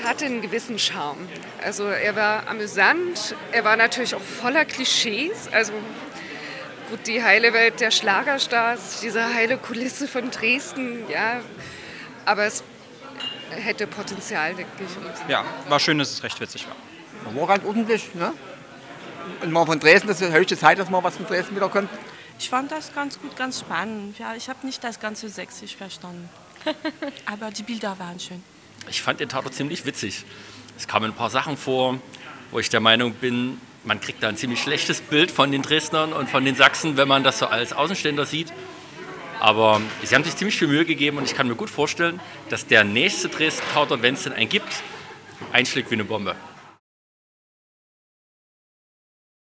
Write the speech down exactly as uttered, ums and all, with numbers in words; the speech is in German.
hatte einen gewissen Charme. Also er war amüsant, er war natürlich auch voller Klischees. Also gut, die heile Welt der Schlagerstars, diese heile Kulisse von Dresden, ja. Aber es hätte Potenzial, denke ich. Ja, war schön, dass es recht witzig war. War ganz ordentlich, ne? Und mal von Dresden, das ist die höchste Zeit, dass mal was von Dresden wiederkommt. Ich fand das ganz gut, ganz spannend. Ja, ich habe nicht das ganze Sächsisch verstanden. Aber die Bilder waren schön. Ich fand den Tatort ziemlich witzig. Es kamen ein paar Sachen vor, wo ich der Meinung bin, man kriegt da ein ziemlich schlechtes Bild von den Dresdnern und von den Sachsen, wenn man das so als Außenstehender sieht. Aber sie haben sich ziemlich viel Mühe gegeben und ich kann mir gut vorstellen, dass der nächste Dresden-Tatort, wenn es denn einen gibt, einschlägt wie eine Bombe.